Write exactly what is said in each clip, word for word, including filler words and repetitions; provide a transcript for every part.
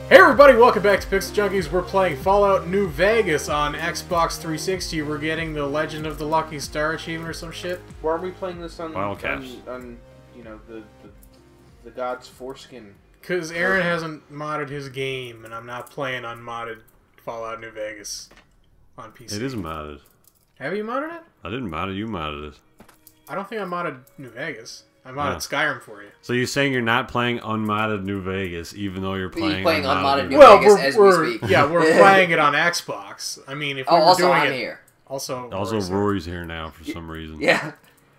Hey everybody, welcome back to PixelJunkies. We're playing Fallout New Vegas on Xbox three sixty. We're getting the Legend of the Lucky Star achievement or some shit. Why aren't we playing this on, Final on, caps. on, you know, the, the, the God's foreskin? Because Aaron hasn't modded his game, and I'm not playing unmodded Fallout New Vegas on P C. It is modded. Have you modded it? I didn't mod it, you modded it. I don't think I modded New Vegas. I modded Yeah. Skyrim for you. So you're saying you're not playing unmodded New Vegas, even though you're playing, playing unmodded New Well, Vegas we're, as we're we speak. yeah, we're playing it on Xbox. I mean, if we Oh, were also doing I'm it, here. also Also, Rory's here. Rory's here now for some reason. Yeah.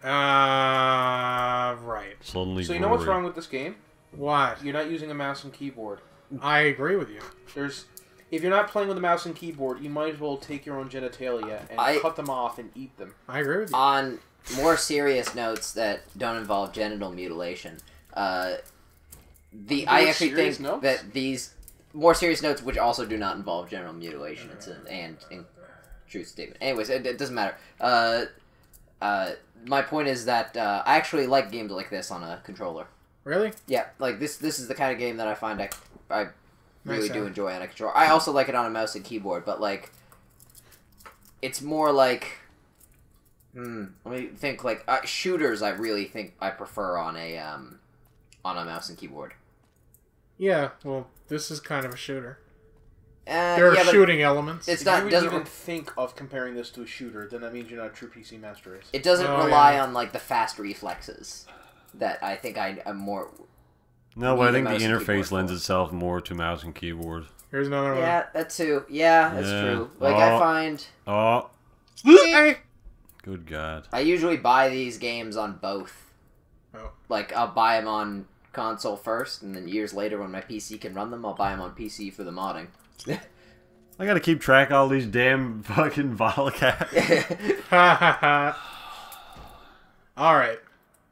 Uh, right. Suddenly, So you know what's Rory. wrong with this game? What? You're not using a mouse and keyboard. I agree with you. There's, if you're not playing with a mouse and keyboard, you might as well take your own genitalia and I- cut them off and eat them. I agree with you. On more serious notes that don't involve genital mutilation, uh, the I More actually serious think notes? that these more serious notes, which also do not involve genital mutilation, it's an and, and truth statement. Anyways, it, it doesn't matter. Uh, uh, my point is that uh, I actually like games like this on a controller. Really? Yeah, like this. This is the kind of game that I find I, I really Nice, do huh? enjoy on a controller. I also like it on a mouse and keyboard, but like, it's more like, hmm. Let me think. Like uh, shooters, I really think I prefer on a um, on a mouse and keyboard. Yeah, well, this is kind of a shooter. Uh, There are yeah, but shooting elements. It's If not. you would Doesn't even think of comparing this to a shooter, then that means you're not a true P C master race. it doesn't Oh, rely yeah. on like the fast reflexes that I think I, I'm more. No, but I Use a think the mouse and interface keyboard lends for. itself more to mouse and keyboard. Here's another one. Yeah, that too. Yeah, that's Yeah. true. Like I Oh. find. Oh, Hey! good God. I usually buy these games on both. Oh. Like, I'll buy them on console first, and then years later when my P C can run them, I'll buy them on P C for the modding. I gotta keep track of all these damn fucking bottle caps. Ha ha ha. Alright.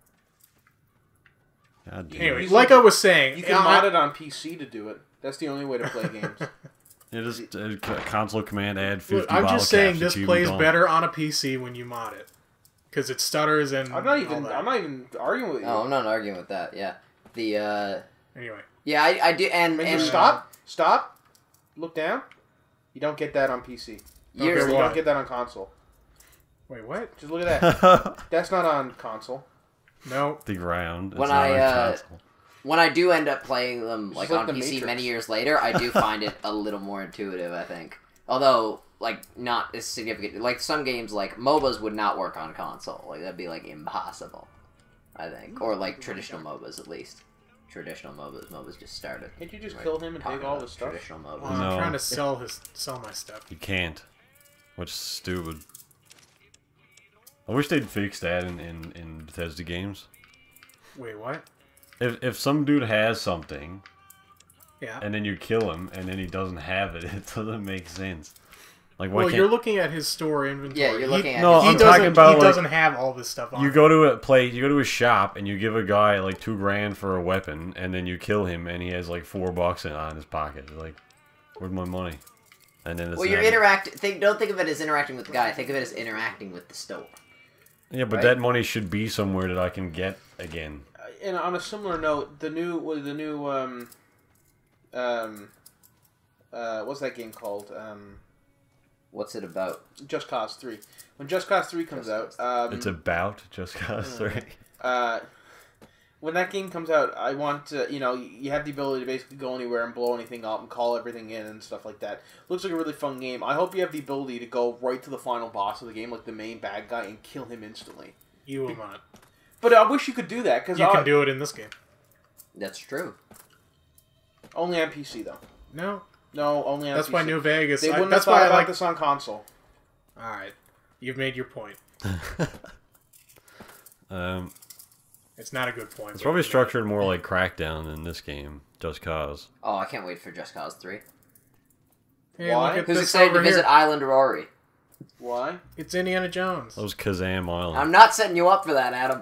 God damn. Anyway, You like can- I was saying, You can I- mod it on P C to do it. That's the only way to play games. Yeah, just uh, c- console command add fifty look, I'm bottle just saying caps, this achievement plays done. better on a P C when you mod it. Because it stutters and I'm not all even. that. I'm not even arguing with you. No, I'm not arguing with that, yeah. The, uh... Anyway. Yeah, I, I do, and... Maybe and stop. Stop. Look down. You don't get that on P C. Years Okay, You why? don't get that on console. Wait, what? Just look at that. That's not on console. No. the ground. It's When not I, on uh, console. when I do end up playing them, It's like, like on the P C Matrix. many years later, I do find it a little more intuitive, I think. Although, like, not as significant. Like, some games, like, MOBAs would not work on console. Like, that'd be, like, impossible, I think. Or, like, traditional MOBAs, at least. Traditional MOBAs. MOBAs just started. Can't you just Right. kill him and Talking take all about his stuff? Traditional MOBAs. Well, I'm No. trying to sell his sell my stuff. You can't. Which is stupid. I wish they'd fix that in, in, in Bethesda games. Wait, what? If if some dude has something, Yeah. and then you kill him, and then he doesn't have it, it doesn't make sense. Like, why Well, can't... you're looking at his store inventory. Yeah, you're looking he, at No, he I'm doesn't, talking about, he like, doesn't have all this stuff on You him. go to a place, you go to a shop, and you give a guy like two grand for a weapon, and then you kill him, and he has like four bucks in on his pocket. You're like, where's my money? And then it's Well, you're not- interact. Think, don't think of it as interacting with the guy. Think of it as interacting with the store. Yeah, but right? that money should be somewhere that I can get again. Uh, And on a similar note, the new, what- the new, um, um, uh, what's that game called? Um, What's it about? Just Cause three. When Just Cause three comes Just out, um, It's about Just Cause three. uh, when that game comes out, I want to, you know, you have the ability to basically go anywhere and blow anything up and call everything in and stuff like that. Looks like a really fun game. I hope you have the ability to go right to the final boss of the game, like the main bad guy, and kill him instantly. You will not. But I wish you could do that, because You can do it in this game. That's true. only on P C, though. No. No, only on That's P C. why New Vegas. They I, wouldn't that's have thought why I about like this on console. Alright. You've made your point. um, It's not a good point. it's but- probably structured more like Crackdown than this game, Just Cause. Oh, I can't wait for Just Cause three. Hey, Why? look at Who's this excited over to visit here. Island Rory? Why? It's Indiana Jones. That was Kazam Island. I'm not setting you up for that, Adam.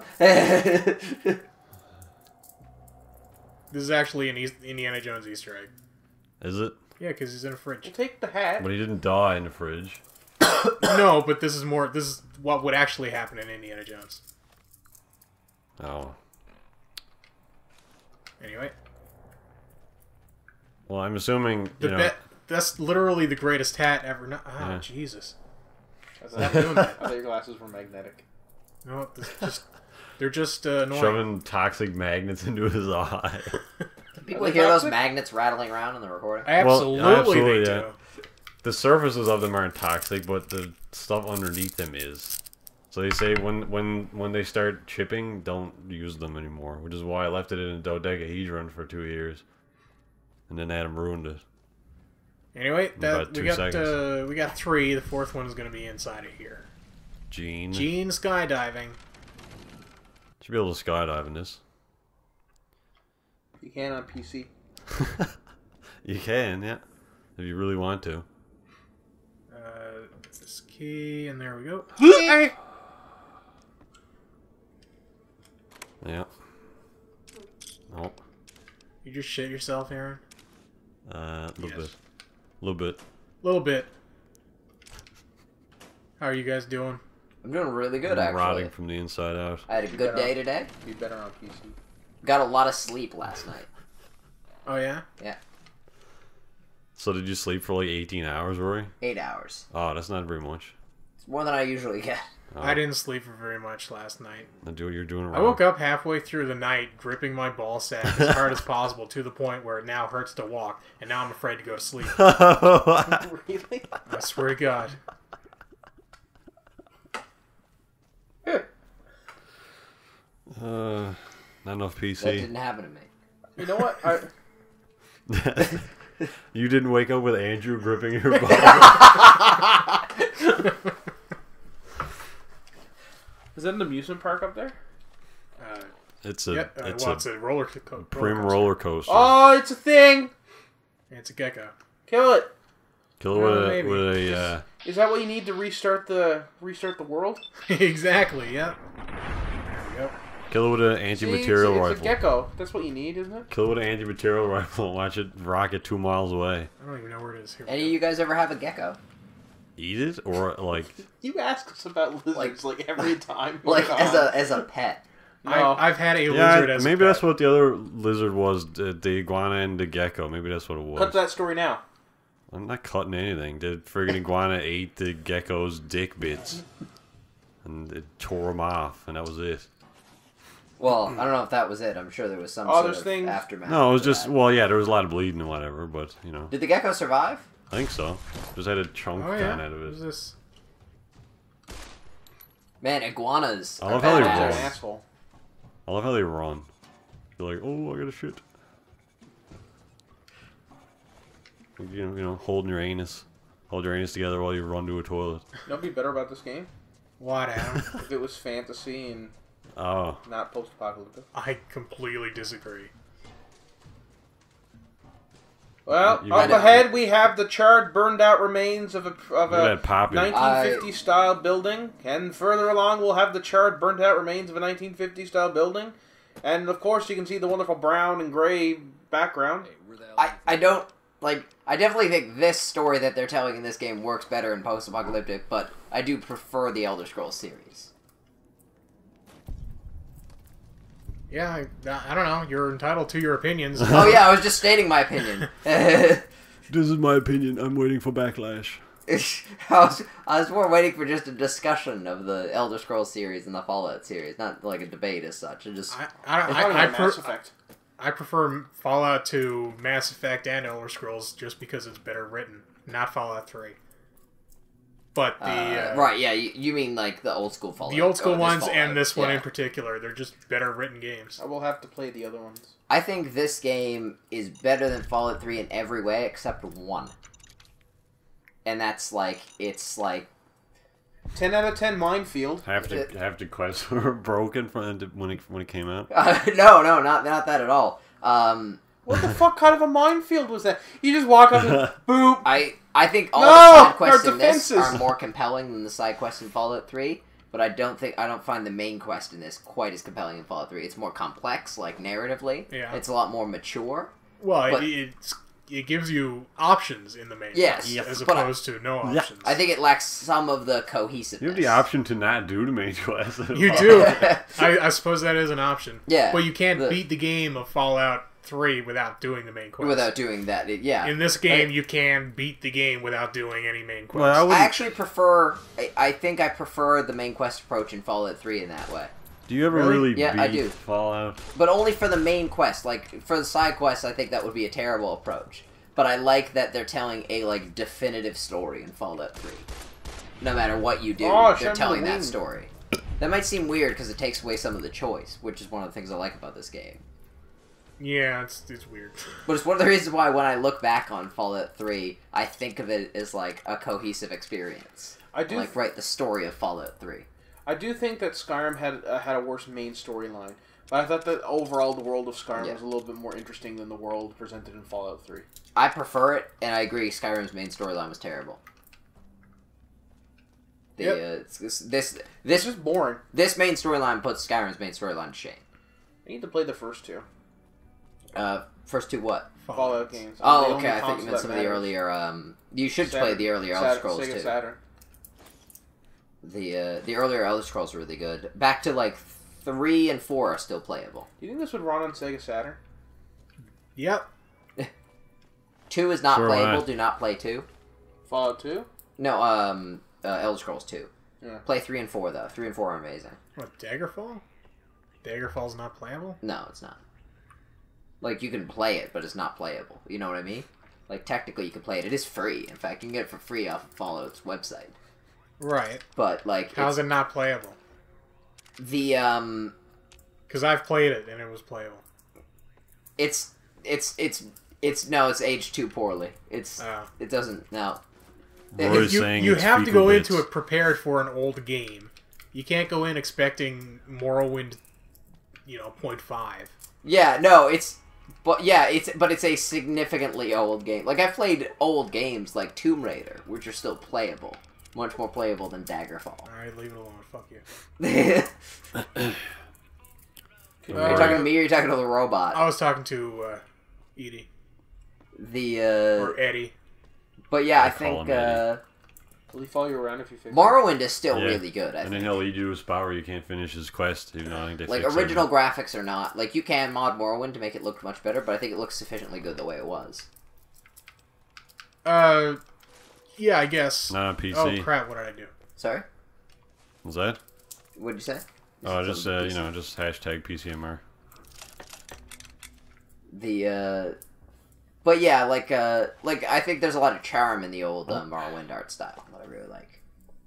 This is actually an East, Indiana Jones Easter egg. Is it? Yeah, because he's in a fridge. We'll take the hat. But he didn't die in the fridge. No, but this is more. This is what would actually happen in Indiana Jones. Oh. Anyway. Well, I'm assuming The you know. be- that's literally the greatest hat ever. No- oh, Yeah. Jesus. I Stop doing that. thought your glasses were magnetic. No, this just they're just uh, annoying. Shoving toxic magnets into his eye. People Are they hear those toxic? magnets rattling around in the recording. Absolutely, Well, absolutely, they yeah. do. The surfaces of them aren't toxic, but the stuff underneath them is. So they say when when when they start chipping, don't use them anymore. Which is why I left it in a dodecahedron for two years, and then Adam ruined it. Anyway, that About we two got seconds. uh, we got three. The fourth one is going to be inside of here. Gene Gene skydiving. should be able to skydive in this. You can on P C. You can, yeah, if you really want to. Uh, this key, and there we go. Yeah. Oh, You just shit yourself, Aaron. uh, a little Yes. bit, a little bit. A little bit. How are you guys doing? I'm doing really good, I'm actually. rotting from the inside out. I had a good day today. Be better on P C. Got a lot of sleep last night. Oh yeah. Yeah, So did you sleep for like eighteen hours, Rory? eight hours. Oh, that's not very much. It's more than I usually get. Oh, I didn't sleep for very much last night. I do what you're doing wrong. I woke up halfway through the night, gripping my ball sack as hard as possible to the point where it now hurts to walk, and now I'm afraid to go to sleep. Really? I swear to God. Uh, not enough P That C. didn't happen to me. You know what? I, You didn't wake up with Andrew gripping your ball. is that an amusement park up there? Uh, It's a yeah, uh, it's well, a it's a roller, co- roller prim coaster. roller coaster. Oh, it's a thing! It's a gecko. Kill it! Kill it well, with a, maybe. with a uh, Is that what you need to restart the restart the world? Exactly. Yeah. There we go. kill it with an See, anti-material it's, it's rifle. a gecko. That's what you need, isn't it? Kill it with an anti-material rifle and watch it rocket two miles away. I don't even know where it is. Here we Any go. of you guys ever have a gecko? Eat it or like You ask us about lizards like, every time. we're Like on. as a as a pet? No. I, I've had a yeah, lizard as a maybe pet. that's what the other lizard was, the, the iguana and the gecko. Maybe that's what it was. Cut that story now. I'm not cutting anything. The friggin' iguana ate the gecko's dick bits, and it tore him off, and that was it. Well, I don't know if that was it. I'm sure there was some Oh, sort there's of things- aftermath. No, it was to just that. well, yeah, there was a lot of bleeding and whatever, but you know, Did the gecko survive? I think so. Just had a chunk Oh gone yeah. out of What is it. this? Man, iguanas. I are love how they You're badass. roll. an asshole. I love how they run. You're like, oh, I got a shit. You know, you know, holding your anus, hold your anus together while you run to a toilet. You know what'd be better about this game? What, Adam? If it was fantasy and Oh, not post-apocalyptic. I completely disagree. Well, You up gotta- ahead we have the charred, burned-out remains of a of look at a that popping. nineteen fifty style building, and further along we'll have the charred, burnt-out remains of a nineteen fifty style building, and of course you can see the wonderful brown and gray background. I, I don't like I definitely think this story that they're telling in this game works better in post-apocalyptic, but I do prefer the Elder Scrolls series. Yeah, I, I don't know. You're entitled to your opinions. Oh yeah, I was just stating my opinion. I This is my opinion. I'm waiting for backlash. was I was more waiting for just a discussion of the Elder Scrolls series and the Fallout series, not like a debate as such. I just I, I, It's I, probably I, not pre- Mass Effect. I prefer Fallout to Mass Effect and Elder Scrolls just because it's better written, not Fallout three. But the uh, uh, right, yeah, you, you mean like the old school Fallout, the old school or this ones Fallout, and this one yeah. in particular, they're just better written games. I will have to play the other ones. I think this game is better than Fallout three in every way except one. And that's like, it's like... ten out of ten minefield. Half the half the quests were broken from when it when it came out. Uh, no, no, not not that at all. Um, What the fuck kind of a minefield was that? You just walk up and boop. I I think all No! the side quests Our in this defenses! are more compelling than the side quests in Fallout three, but I don't think I don't find the main quest in this quite as compelling in Fallout three. It's more complex, like narratively. Yeah. It's a lot more mature. Well, But- it, it's, it gives you options in the main Yes, quest, as but I- opposed to no Yeah. options. I think it lacks some of the cohesiveness. You have the option to not do the main quest. You do. I, I suppose that is an option. Yeah, But you can't the- beat the game of Fallout three without doing the main quest. Without doing that, it, yeah. In this game, I, you can beat the game without doing any main quest. Well, I, I actually prefer. I, I think I prefer the main quest approach in Fallout three in that way. Do you ever Really? really, Yeah, beat I do. Fallout? But only for the main quest. Like, for the side quests, I think that would be a terrible approach. But I like that they're telling a, like, definitive story in Fallout three. No matter what you do, Oh, they're telling the that wing. story. That might seem weird because it takes away some of the choice, which is one of the things I like about this game. Yeah, it's it's weird. But it's one of the reasons why when I look back on Fallout three, I think of it as, like, a cohesive experience. I do Like, right, the story of Fallout three. I do think that Skyrim had uh, had a worse main storyline, but I thought that overall the world of Skyrim Yeah. was a little bit more interesting than the world presented in Fallout three. I prefer it, and I agree, Skyrim's main storyline was terrible. The, Yep. uh, it's- this, this, It's this, just boring. this main storyline puts Skyrim's main storyline to shame. I need to play the first two Uh, first two what? Fallout games. The Oh, only okay, I think you console meant that some of the matters. earlier, um... You should Saturn- play the earlier Elder Saturn- Scrolls, Sega too. Saturn. The, uh, the earlier Elder Scrolls were really good. Back to, like, three and four are still playable. Do you think this would run on Sega Saturn? Yep. Two is not Sure, playable, why? do not play two. Fallout two? No, um, uh, Elder Scrolls two. Yeah. Play three and four, though. Three and four are amazing. What, Daggerfall? Daggerfall's not playable? No, it's not. Like, you can play it, but it's not playable. You know what I mean? Like, technically you can play it. It is free. In fact, you can get it for free off of Fallout's website. Right. But, like, How's it's, it not playable? the, um... Because I've played it, and it was playable. It's... It's... It's... It's... No, it's aged too poorly. It's... Oh. It doesn't... No. Roy's you saying you it's have to fecal go bits. into it prepared for an old game. You can't go in expecting Morrowind, you know, point five. Yeah, no, it's... But, yeah, it's... But it's a significantly old game. Like, I've played old games like Tomb Raider, which are still playable. Much more playable than Daggerfall. Alright, leave it alone. Fuck you. Are you Uh, talking to me or are you talking to the robot? I was talking to uh, Edie. The, uh... Or Eddie. But yeah, I, I call think, him Eddie. uh... Will he follow you around if you fix it? Morrowind is still Yeah. really good, I And then think. he'll lead you to a spot where you can't finish his quest, even though I think they Like, fixed original it. graphics are not... Like, you can mod Morrowind to make it look much better, but I think it looks sufficiently good the way it was. Uh, yeah, I guess. Not on P C. Oh, crap, what did I do? Sorry? Was that? What'd you say? Oh, Is it just, something uh, P you C? know, just hashtag P C M R. The, uh... But yeah, like, uh... Like, I think there's a lot of charm in the old uh, Morrowind art style that I really like.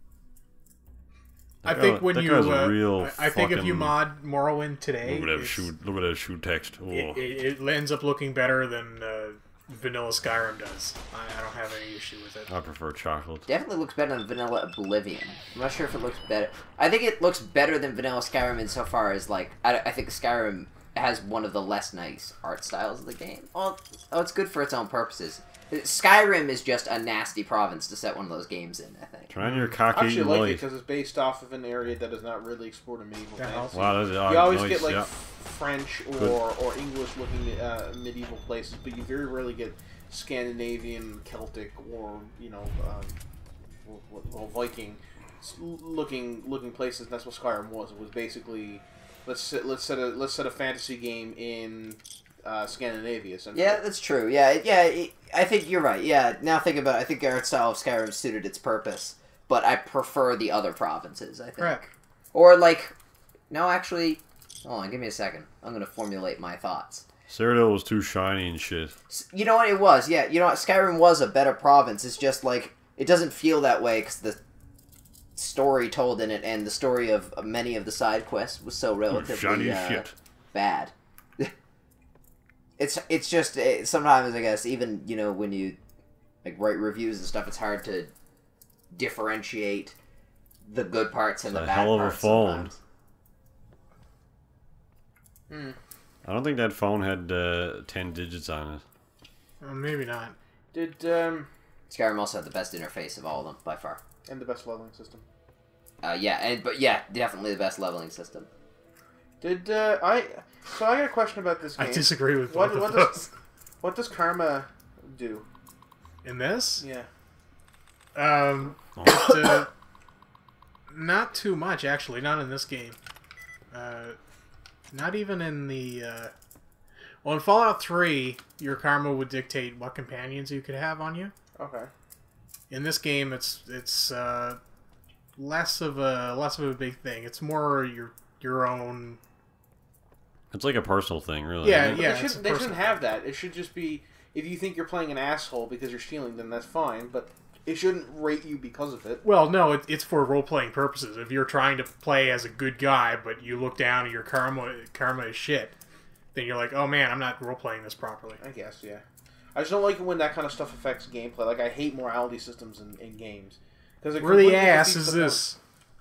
I That think guy- when that you, guy's a uh, real I, I think if you fucking- mod Morrowind today, Look at that it's- shoe. Look at that shoe text. Oh. it, it, it ends up looking better than uh, vanilla Skyrim does. I, I don't have any issue with it. I prefer chocolate. Definitely looks better than Vanilla Oblivion. I'm not sure if it looks better. I think it looks better than Vanilla Skyrim insofar as, like, I, I think Skyrim has one of the less nice art styles of the game. Well, oh, it's good for its own purposes. Skyrim is just a nasty province to set one of those games in, I think. Turn on your I cocky actually like it light. because it's based off of an area that is not really explored in medieval That times. helps. Wow, that's You always nice, get like yeah. French or, or English looking uh, medieval places, but you very rarely get Scandinavian, Celtic, or you know, um, well, well, Viking looking looking places. And that's what Skyrim was. It was basically let's set, let's set a let's set a fantasy game in uh, Scandinavia. Essentially. Yeah, that's true. Yeah, yeah. It, I think you're right. Yeah. Now think about it. I think the art style of Skyrim suited its purpose, but I prefer the other provinces. I think. Correct. Or like, no, actually, hold on. Give me a second. I'm gonna formulate my thoughts. Cyrodiil was too shiny and shit. You know what it was? Yeah. You know what? Skyrim was a better province. It's just like it doesn't feel that way because the story told in it and the story of many of the side quests was so relatively Shiny uh, shit. bad. It's it's just it, sometimes I guess even you know when you like write reviews and stuff, it's hard to differentiate the good parts and It's the a bad hell of a parts. phone. Sometimes. Hmm. I don't think that phone had uh, ten digits on it. Well, maybe not. Did um Skyrim also had the best interface of all of them by far. and the best leveling system. Uh, yeah, and but yeah, definitely the best leveling system. Did uh, I? So I got a question about this game. I disagree with What- both what of does- those. What does karma do? In this? Yeah. Um, it, uh, not too much, actually. Not in this game. Uh, not even in the... Uh, Well, in Fallout three, your karma would dictate what companions you could have on you. Okay. In this game, it's it's uh, less of a less of a big thing. It's more your your own. It's like a personal thing, really. Yeah, isn't it? yeah. They it's shouldn't, a they personal shouldn't have that. It should just be, if you think you're playing an asshole because you're stealing, then that's fine, but it shouldn't rate you because of it. Well, no, it, it's for role-playing purposes. If you're trying to play as a good guy, but you look down and your karma, karma is shit, then you're like, oh man, I'm not role-playing this properly. I guess, yeah. I just don't like it when that kind of stuff affects gameplay. Like, I hate morality systems in, in games. Where the ass is this?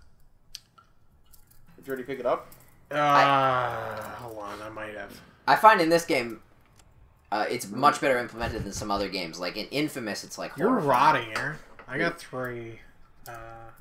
Did you already pick it up? Uh, I, hold on, I might have. I find in this game, uh, it's much better implemented than some other games. Like in Infamous, it's like You're horrifying. rotting, Aaron. I got three. Uh,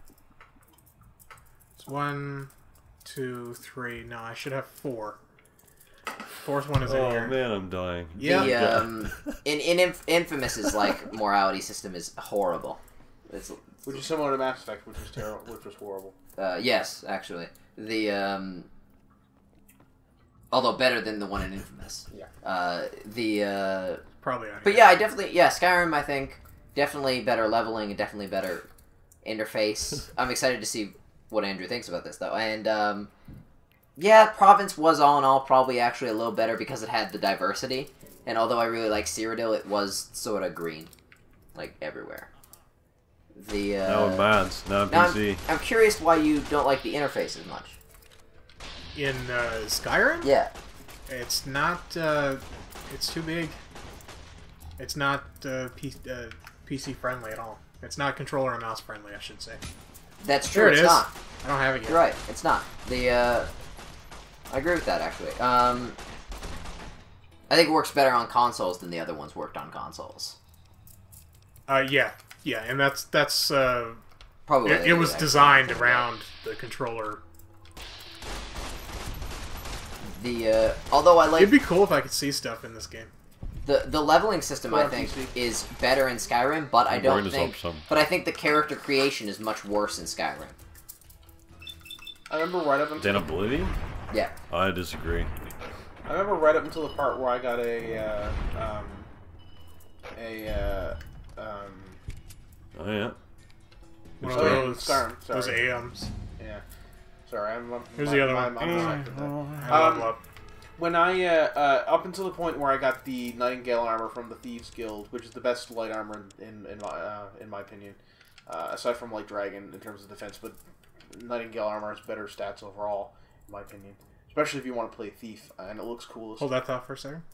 it's one, two, three. No, I should have four. Fourth one is in Oh here. man, I'm dying. Yeah. The, um, in in Inf Infamous's like morality system is horrible. It's, Which is similar to Mass Effect, which was terrible, which was horrible. uh, yes, actually, the um, although better than the one in Infamous. Yeah. Uh, the uh, Probably on but here. yeah, I definitely yeah Skyrim. I think definitely better leveling and definitely better interface. I'm excited to see what Andrew thinks about this though, and um, yeah, Province was all in all probably actually a little better because it had the diversity. And although I really like Cyrodiil, it was sort of green, like everywhere. The uh, No mods, not now P C. I'm, I'm curious why you don't like the interface as much. In uh, Skyrim? Yeah. It's not, uh, it's too big. It's not uh, P uh, P C friendly at all. It's not controller and mouse friendly, I should say. That's true, There it it's is. not. I don't have it yet. You're right, it's not. The, uh... I agree with that, actually. Um... I think it works better on consoles than the other ones worked on consoles. Uh, yeah. Yeah, and that's, that's, uh... Probably. It, it was designed around the controller. The, uh... Although I like... It'd be cool if I could see stuff in this game. The the leveling system, Well, I think, P C. is better in Skyrim, but I Bring don't this think... up some. But I think the character creation is much worse in Skyrim. I remember right up until Then Oblivion? Yeah. I disagree. I remember right up until the part where I got a uh, um, a uh, um, Oh yeah. One of Oh, yeah, those, Skyrim, sorry. those A Ms. yeah. Sorry, I'm. I'm Here's my, the other my, one. my mistake with that. I Um, love love. When I uh, uh, up until the point where I got the Nightingale armor from the Thieves Guild, which is the best light armor in in, in my uh, in my opinion, uh, aside from Light Dragon in terms of defense, but Nightingale armor has better stats overall, in my opinion. Especially if you want to play Thief, and it looks cool. Hold that thought for a second.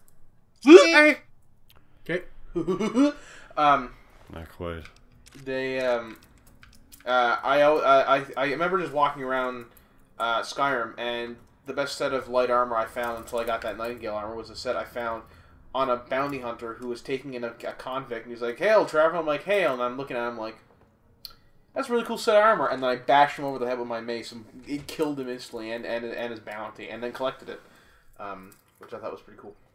Okay. um, Not quite. they um, uh, I, I I remember just walking around uh, Skyrim, and the best set of light armor I found until I got that Nightingale armor was a set I found on a bounty hunter who was taking in a, a convict, and he's like, "Hail, Trevor!" I'm like, "Hail!" and I'm looking at him like, "That's a really cool set of armor." And then I bashed him over the head with my mace, and it killed him instantly, and and, and his bounty, and then collected it, um, which I thought was pretty cool.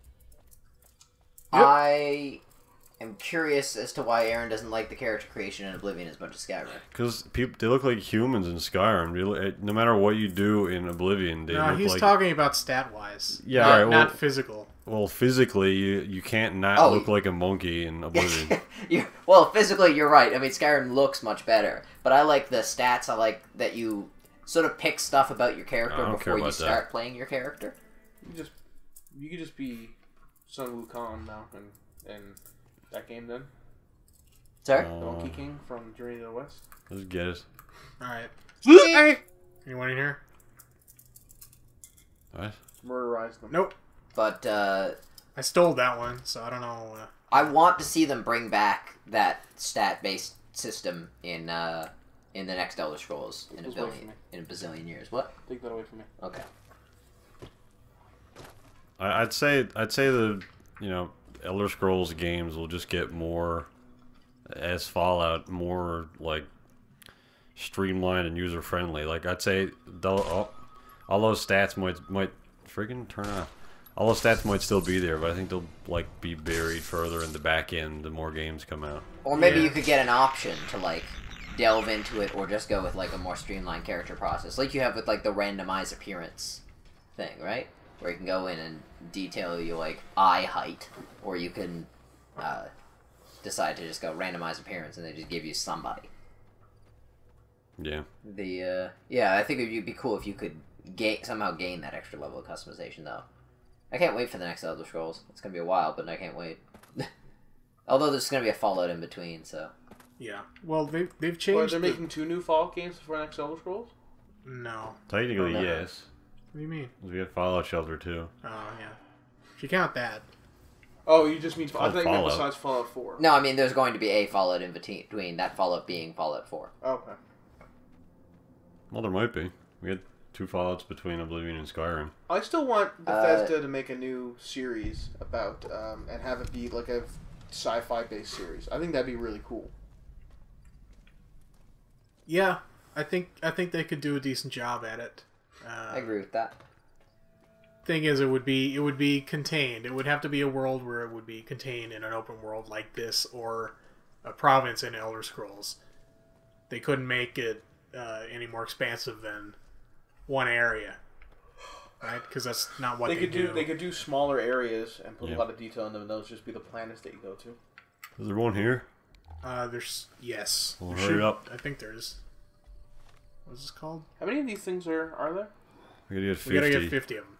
Yep. I am curious as to why Aaron doesn't like the character creation in Oblivion as much as Skyrim. Because people, they look like humans in Skyrim. They look- No matter what you do in Oblivion, they No, look he's like... talking about stat-wise. Yeah, not, alright, well- not physical. Well, physically, you you can't not Oh. look like a monkey in Oblivion. you well, physically, you're right. I mean, Skyrim looks much better, but I like the stats. I like that you sort of pick stuff about your character I don't care before you about start that. playing your character. You just you could just be Sun Wukong now in in that game then. Sorry. The Uh, Monkey King from Journey to the West. let's get it. Alright. Anyone in here? What? Murderize them. Nope. But uh, I stole that one, so I don't know. Uh, I want to see them bring back that stat-based system in uh, in the next Elder Scrolls in a Take this away from billion me. in a bazillion years. What? Take that away from me. Okay. I, I'd say I'd say the you know Elder Scrolls games will just get more as Fallout more like streamlined and user friendly. Like I'd say they'll, all, all those stats might might friggin' turn off. All those stats might still be there, but I think they'll like be buried further in the back end the more games come out. Or maybe Yeah. you could get an option to like delve into it, or just go with like a more streamlined character process, like you have with like the randomized appearance thing, right? where you can go in and detail your like eye height, or you can uh, decide to just go randomize appearance and they just give you somebody. Yeah. The uh, yeah, I think it would be cool if you could gain somehow gain that extra level of customization though. I can't wait for the next Elder Scrolls. It's gonna be a while, but I can't wait. Although there's gonna be a Fallout in between, so. Yeah. Well, they they've changed. Well, they're the... making two new Fallout games for next Elder Scrolls. No. Technically, Oh, no. yes. What do you mean? We got Fallout Shelter too. Oh yeah. If you count that. Oh, you just mean I called think you meant Fallout. besides Fallout Four. No, I mean there's going to be a Fallout in between. That Fallout being Fallout Four. Okay. Well, there might be. We had two Fallouts between Oblivion and Skyrim. I still want Uh, Bethesda to make a new series about um, and have it be like a sci-fi based series. I think that'd be really cool. Yeah, I think I think they could do a decent job at it. Uh, I agree with that. Thing is, it would be it would be contained. It would have to be a world where it would be contained in an open world like this, or a province in Elder Scrolls. They couldn't make it uh, any more expansive than one area, right? Because that's not what they, they, could do. do. They could do smaller areas and put Yeah. a lot of detail in them, and those just be the planets that you go to. Is there one here? Uh, there's yes. Well, There hurry should- up. I think there's. What's this called? How many of these things are are there? We gotta get fifty. We gotta get fifty of them.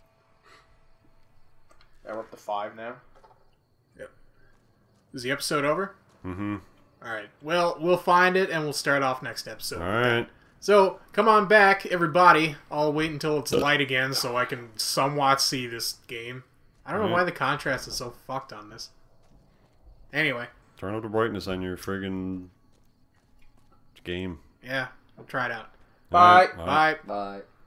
Yeah, we're up to five now. Yep. Is the episode over? Mm-hmm. All right. Well, we'll find it and we'll start off next episode. All right. So come on back, everybody. I'll wait until it's light again so I can somewhat see this game. I don't know why the contrast is so fucked on this. Anyway. Turn up the brightness on your friggin' game. Yeah, we'll try it out. Bye. All right, Bye. Bye.